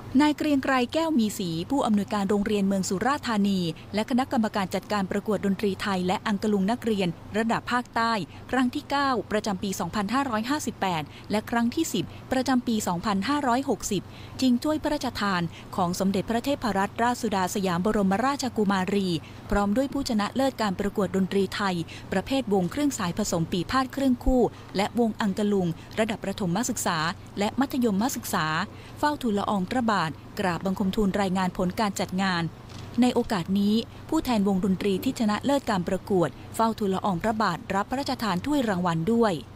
นายเกรียงไกรแก้วมีศรีผู้อำนวยการโรงเรียนเมืองสุราษฎร์ธานีและคณะกรรมการจัดการประกวดดนตรีไทยและอังกะลุงนักเรียนระดับภาคใต้ครั้งที่ 9 ประจำปี 2558 และครั้งที่ 10 ประจำปี 2560 ชิงถ้วยพระราชทานของสมเด็จพระเทพรัตนราชสุดาสยามบรมราชกุมารีพร้อมด้วยผู้ชนะเลิศการประกวดดนตรีไทยประเภทวงเครื่องสายผสมปีพาทเครื่องคู่และวงอังกะลุงระดับประถมศึกษาและมัธยมศึกษาเฝ้าทูลละอองพระบาทกราบบังคมทูลรายงานผลการจัดงานในโอกาสนี้ผู้แทนวงดนตรีที่ชนะเลิศการประกวดเฝ้าทูลละอองพระบาทรับพระราชทานถ้วยรางวัลด้วย